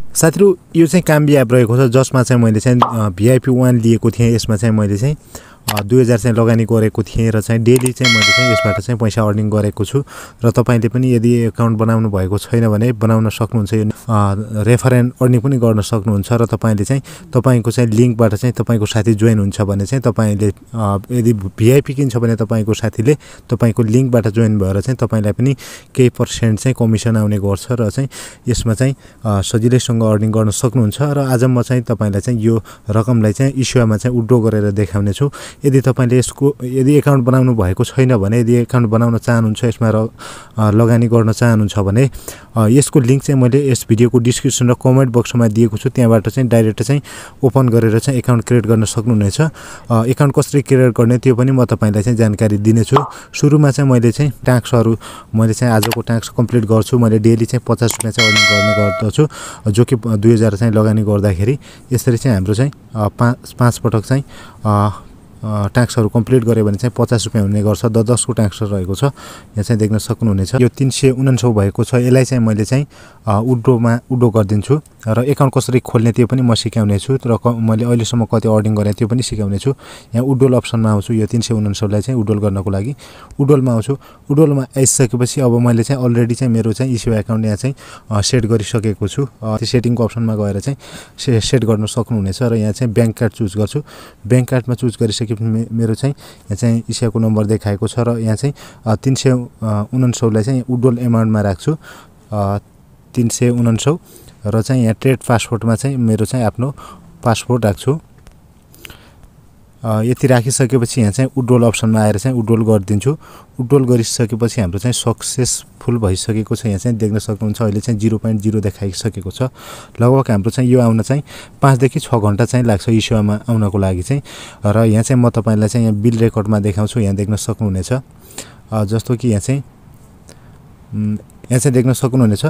साथीहरु यो चाहिँ काम्बी एप रहेको छ जसमा चाहिँ मैले चाहिँ VIP 1 लिएको थिएँ यसमा चाहिँ मैले चाहिँ 2000 चाहिँ लगानी गरेको थिएँ र चाहिँ डेली चाहिँ मैले चाहिँ यसबाट चाहिँ पैसा अर्निङ गरेको छु र तपाईले पनि यदि अकाउन्ट बनाउनु भएको छैन भने बनाउन सक्नुहुन्छ यो रेफर एन्ड अर्निङ पनि गर्न सक्नुहुन्छ र तपाईले चाहिँ तपाईको चाहिँ लिंकबाट चाहिँ तपाईको साथी जोइन हुन्छ भने चाहिँ तपाईले यदि VIP किन्छ भने तपाईको साथीले तपाईको लिंकबाट जोइन भएर चाहिँ तपाईलाई पनि केही % चाहिँ कमिसन आउने गर्छ र चाहिँ यसमा चाहिँ सजिलैसँग अर्निङ गर्न सक्नुहुन्छ र आज म चाहिँ तपाईलाई चाहिँ यो रकमलाई चाहिँ इस्युमा चाहिँ विथड्र गरेर देखाउने छु यदि तपाईले यसको यदि अकाउन्ट बनाउनु भएको छैन भने यदि अकाउन्ट बनाउन चाहनुहुन्छ यसमा लगानी गर्न चाहनुहुन्छ भने यसको लिंक चाहिँ मैले यस भिडियोको डिस्क्रिप्सन र कमेन्ट बक्समा दिएको छु त्यहाँबाट चाहिँ डाइरेक्ट चाहिँ ओपन गरेर चाहिँ अकाउन्ट क्रिएट गर्न सक्नुहुनेछ अकाउन्ट कसरी क्रिएट गर्ने त्यो पनि म तपाईलाई चाहिँ जानकारी दिने छु सुरुमा चाहिँ मैले चाहिँ टास्कहरु मैले चाहिँ आजको टास्क कम्प्लिट गर्छु मैले डेली चाहिँ 50 रुपैयाँ चाहिँ अर्निङ गर्ने गर्दछु जो कि 2000 चाहिँ लगानी गर्दाखेरि यसरी चाहिँ हाम्रो चाहिँ 5 पटक चाहिँ टास्कहरु कम्प्लिट गरे भने चाहिँ 50 रुपैयाँ हुने गर्छ 10 को टास्क रहेको छ यहाँ चाहिँ देख्न सक्नुहुनेछ यो 349 भएको छ यसलाई चाहिँ मैले चाहिँ विथड्र गर्दिन्छु र अकाउन्ट कसरी खोल्ने त्यो पनि म सिकाउने छु र मैले अहिले सम्म कति अर्निङ गरे त्यो पनि सिकाउने छु यहाँ विथड्र अप्सनमा आउँछु यो 349 लाई चाहिँ विथड्र गर्नको लागि विथड्रमा आउँछु विथड्रमा आइसकेपछि अब मैले चाहिँ अलरेडी चाहिँ मेरो चाहिँ इस्यु अकाउन्ट यहाँ चाहिँ सेट गरिसकेको छु त्यो सेटिङको अप्सनमा गएर चाहिँ सेट गर्न सक्नुहुनेछ र यहाँ चाहिँ बैंक कार्ड चुज गर्छु बैंक कार्डमा चुज गरिसकेपछि मेरो चाहिँ यहाँ चाहिँ इस्युको नम्बर देखाएको छ र यहाँ चाहिँ 349 लाई चाहिँ विथड्र अमाउन्टमा राख्छु 349 र चाहिँ यहाँ ट्रेड पासपोर्टमा चाहिँ मेरो चाहिँ आफ्नो पासपोर्ट राख्छु यति राखिसकेपछि यहाँ चाहिँ विथड्रल अप्सनमा आएर चाहिँ विथड्रल गरिदिन्छु विथड्रल गरिसकेपछि हाम्रो चाहिँ सक्सेसफुल भइसकेको छ यहाँ चाहिँ देख्न सक्नुहुन्छ अहिले चाहिँ 0.0 देखाइसकेको छ लगभग हाम्रो चाहिँ यो आउन चाहिँ 5 देखि 6 घण्टा चाहिँ लाग्छ इस्युमा आउनको लागि चाहिँ र यहाँ चाहिँ म तपाईलाई चाहिँ यहाँ बिल रेकर्डमा देखाउँछु यहाँ देख्न सक्नुहुनेछ जस्तो कि यहाँ चाहिँ देख्न सक्नुहुनेछ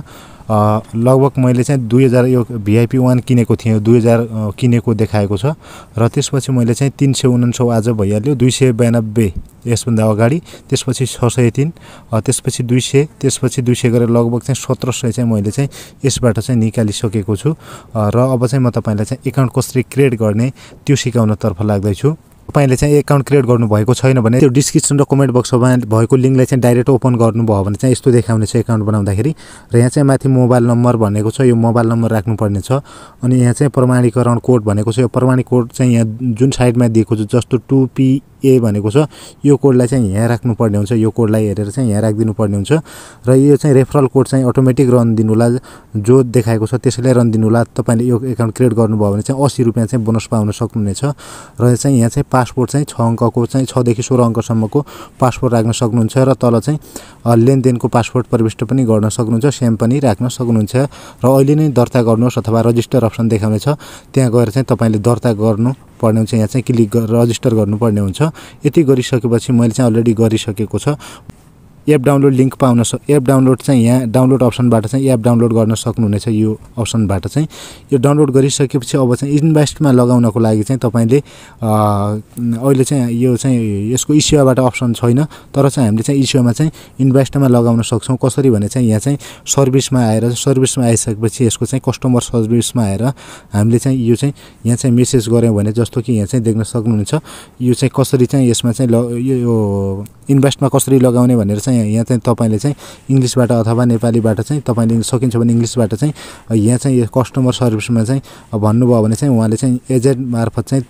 लगभग मैले चाहिँ 2000 यो VIP 1 किनेको थिएँ 2000 किनेको देखाएको छ र त्यसपछि मैले चाहिँ 349 आज भइहाल्यो 292 यसभन्दा अगाडि त्यसपछि 603 त्यसपछि 200 त्यसपछि 200 गरेर लगभग चाहिँ 1700 चाहिँ मैले चाहिँ यसबाट चाहिँ निकालिसकेको छु र अब चाहिँ म तपाईलाई चाहिँ अकाउन्ट कसरी क्रिएट गर्ने त्यो सिकाउन तर्फ लाग्दै छु तपाईले चाहिँ अकाउन्ट क्रिएट गर्नु भएको छैन भने त्यो डिस्क्रिप्सन र कमेन्ट बक्समा भएको लिंकलाई चाहिँ डाइरेक्ट ओपन गर्नु भयो भने चाहिँ यस्तो देखाउने छ अकाउन्ट बनाउँदाखेरि र यहाँ चाहिँ माथि मोबाइल नम्बर भनेको छ यो मोबाइल नम्बर राख्नु पर्ने छ अनि यहाँ चाहिँ प्रमाणीकरण कोड भनेको छ यो प्रमाणित कोड चाहिँ यहाँ जुन साइडमा दिएको छ जस्तो 2PA भनेको छ यो कोडलाई चाहिँ यहाँ राख्नु पर्ने हुन्छ यो कोडलाई हेरेर चाहिँ यहाँ राखिदिनु पर्ने हुन्छ र यो चाहिँ रेफरल कोड चाहिँ अटोमेटिक रन दिनु होला जो देखाएको छ त्यसैले रन दिनु होला तपाईले यो अकाउन्ट क्रिएट गर्नुभयो भने चाहिँ 80 रुपैयाँ चाहिँ बोनस पाउन सक्नुहुनेछ र चाहिँ यहाँ चाहिँ पासपोर्ट चाहिँ 6 अंकको चाहिँ 6 देखि 16 अंकसम्मको पासपोर्ट राख्न सक्नुहुन्छ र तल चाहिँ लेनदेनको पासपोर्ट प्रविष्ट पनि गर्न सक्नुहुन्छ सेम पनि राख्न सक्नुहुन्छ र अहिले नै दर्ता गर्नुहोस् अथवा रजिस्टर अप्सन देखाउने छ त्यहाँ गएर चाहिँ तपाईले दर्ता गर्नु पर्ने हुन्छ यहाँ चाहिँ क्लिक गरेर रजिस्टर गर्नुपर्ने हुन्छ यति गरिसकेपछि मैले चाहिँ अलरेडी गरिसकेको छ एप डाउनलोड लिंक पाउन एप डाउनलोड चाहिँ यहाँ डाउनलोड अप्सनबाट चाहिँ एप डाउनलोड गर्न सक्नुहुनेछ यो अप्सनबाट चाहिँ यो डाउनलोड गरिसकेपछि अब चाहिँ इन्भेस्टमा लगाउनको लागि चाहिँ तपाईले अहिले चाहिँ यो चाहिँ यसको इस्युबाट अप्सन छैन तर चाहिँ हामीले चाहिँ इस्युमा चाहिँ इन्भेस्टमा लगाउन सक्छौं कसरी भने चाहिँ यहाँ चाहिँ सर्भिसमा आएर सर्भिसमा आइसकेपछि यसको चाहिँ कस्टमर सर्भिसमा आएर हामीले चाहिँ यो चाहिँ यहाँ चाहिँ मेसेज गर्यौं भने जस्तो कि यहाँ चाहिँ देख्न सक्नुहुन्छ यो चाहिँ कसरी चाहिँ यसमा चाहिँ यो इन्भेस्टमा कसरी लगाउने भनेर चाहिँ यहाँ चाहिँ तपाईले चाहिँ इंग्लिशबाट अथवा नेपालीबाट चाहिँ तपाईले सकिन्छ भने इंग्लिशबाट चाहिँ यहाँ चाहिँ कस्टमर सर्भिसमा चाहिँ भन्नुभयो भने चाहिँ उहाँले चाहिँ एजेन्ट मार्फत चाहिँ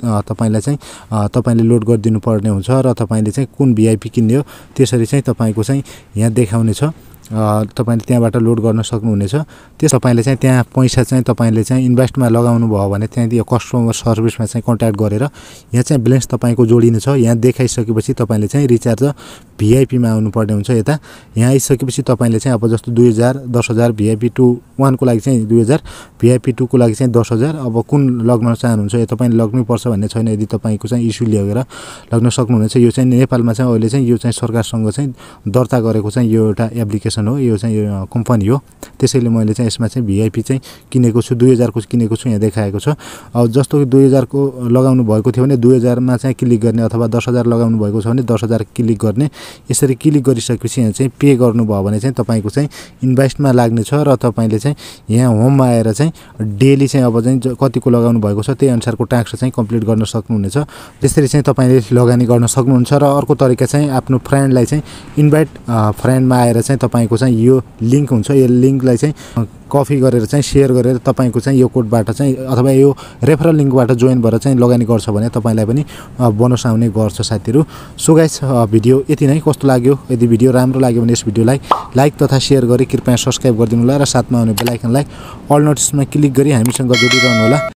तपाईले लोड गरिदिनु पर्ने हुन्छ र तपाईले चाहिँ कुन VIP किन्ने हो त्यसरी चाहिँ तपाईको चाहिँ यहाँ देखाउने छ तपाईले त्यहाँबाट लोड गर्न सक्नुहुनेछ त्यस तपाईले चाहिँ त्यहाँ पैसा चाहिँ तपाईले चाहिँ इन्भेस्टमा लगाउनु भयो भने त्यहाँ त्यो कस्टमर सर्भिसमा चाहिँ कन्ट्याक्ट गरेर यहाँ चाहिँ ब्यालेन्स तपाईको जोडिनु छ यहाँ देखाइसकेपछि तपाईले चाहिँ रिचार्ज VIP मा आउनु पर्ने हुन्छ यता यहाँ आइसकेपछि तपाईले चाहिँ अब जस्तो 2000 10000 VIP 1 को लागि चाहिँ 2000 VIP 2 को लागि चाहिँ 10000 अब कुन लग्न चाहनुहुन्छ यो तपाईले लग्नै पर्छ भन्ने छैन यदि तपाईको चाहिँ इस्यु लिएर लग्न सक्नुहुनेछ यो चाहिँ नेपालमा चाहिँ अहिले चाहिँ यो चाहिँ सरकारसँग चाहिँ दर्ता गरेको चाहिँ यो एउटा एप्लिकेसन अर्गनाइजेसन हो, यो चाहिँ यो कम्पनी हो। त्यसैले मैले चाहिँ यसमा चाहिँ भिआइपी चाहिँ किनेको छु, 2000 को किनेको छु, यहाँ देखाएको छ। अब जस्तो कि 2000 को लगाउनु भएको थियो भने 2000 मा चाहिँ क्लिक गर्ने, अथवा 10000 लगाउनु भएको छ भने 10000 क्लिक गर्ने। यसरी क्लिक गरिसकेपछि यहाँ चाहिँ पे गर्नुभयो भने चाहिँ तपाईको चाहिँ इन्भेस्टमा लाग्ने छ र तपाईले चाहिँ यहाँ होममा आएर चाहिँ डेली चाहिँ अब चाहिँ कतिको लगाउनु भएको छ त्यही अनुसारको ट्याक्स चाहिँ कम्प्लिट गर्न सक्नुहुनेछ। त्यसरी चाहिँ तपाईले लगानी गर्न सक्नुहुन्छ। र अर्को तरिका चाहिँ आफ्नो फ्रेन्डलाई चाहिँ इन्भाइट फ्रेन्डमा आएर चाहिँ तपाईको चाहिँ यो लिंक हुन्छ, यो लिंकलाई चाहिँ कपी गरेर चाहिँ शेयर गरेर तपाईको चाहिँ यो कोडबाट चाहिँ अथवा यो रेफरल लिंकबाट जोइन भएर चाहिँ लगानी गर्छ भने तपाईलाई पनि बोनस आउने गर्छ साथीहरु। सो गाइस भिडियो यति नै। कस्तो लाग्यो? यदि भिडियो राम्रो लाग्यो भने यस भिडियोलाई लाइक तथा शेयर गरी कृपया सब्स्क्राइब गरिदिनु होला र साथमा आउने बेल आइकनलाई अल नोटिसमा क्लिक गरी हामीसँग जोडिरहनु होला।